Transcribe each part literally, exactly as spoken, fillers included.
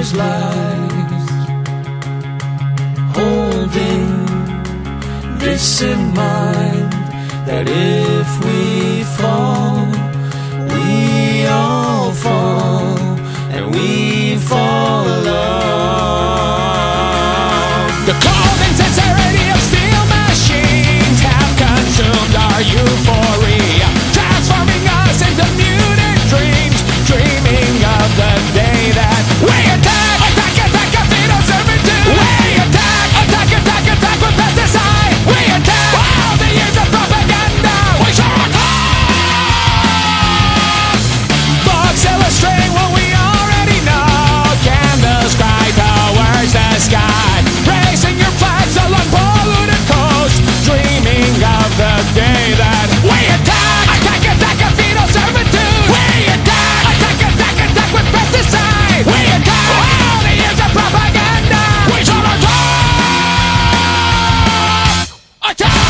others' lives, holding this in mind, that if we fall, we all fall, and we fall alone. The cold insincerity of steel machines have consumed our euphoria, transforming us into muted dreams, dreaming of the day that we attack, attack, attack, a fetal servitude. We attack, attack, attack, attack with pesticide. We attack all the years of propaganda. We shall attack. Books illustrating what we already know. Candles cry towards the sky, raising your flags along polluted coast, dreaming of the day that we attack, attack, attack, a fetal servitude. We attack, attack, attack, attack with pesticide. We attack all the years of propaganda. We shall attack, attack.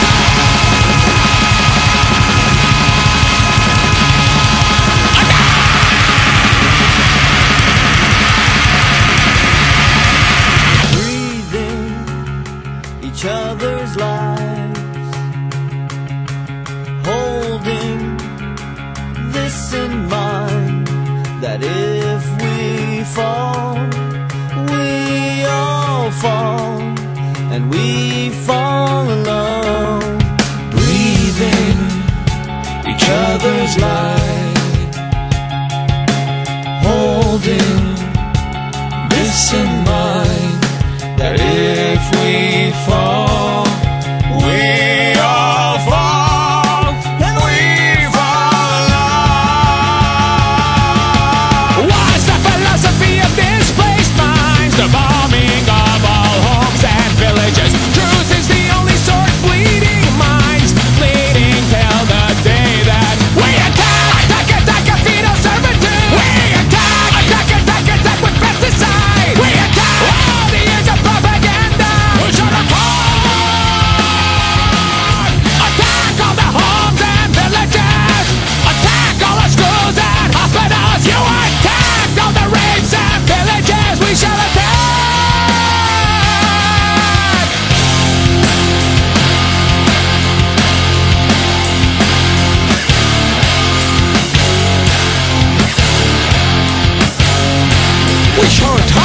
Breathing each other's lives, holding this in mind, that if we fall, we all fall, and we fall alone. Breathing each other's lives, holding this in mind, that if we fall, we all fall, and we fall alone. What's the philosophy of displaced minds? The bombing of all homes and villages. Truth is the only sword bleeding minds, bleeding till the day that we attack, attack, attack, a fetal servitude. We attack, attack, attack, attack with pesticide. We attack all the years of propaganda. We shall attack, attack all the homes and villages, attack all the schools and hospitals. You attack all the rapes and villages. We shall attack. We shall attack.